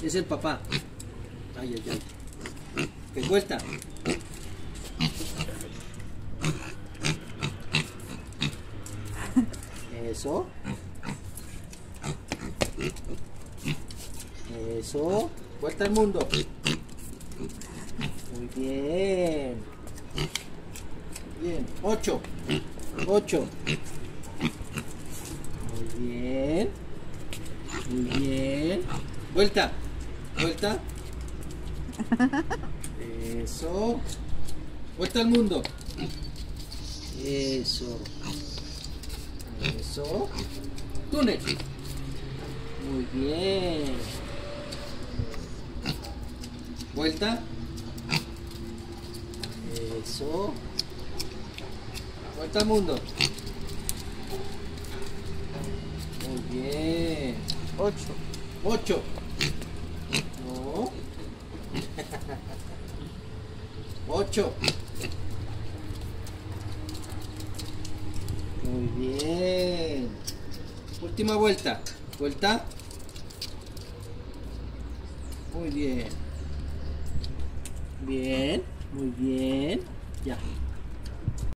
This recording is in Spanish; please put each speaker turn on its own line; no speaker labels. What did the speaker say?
Es el papá. Ay, ay, ay. ¿Qué vuelta? Eso. Eso. Vuelta al mundo. Muy bien. Bien. 8. 8. Muy bien. Muy bien. Vuelta. Vuelta. Eso. Vuelta al mundo. Eso. Eso. Túnel. Muy bien. Vuelta. Eso. Vuelta al mundo. Muy bien. 8. 8. No. 8. Muy bien. Última vuelta. Vuelta. Muy bien. Bien. Muy bien. Ya.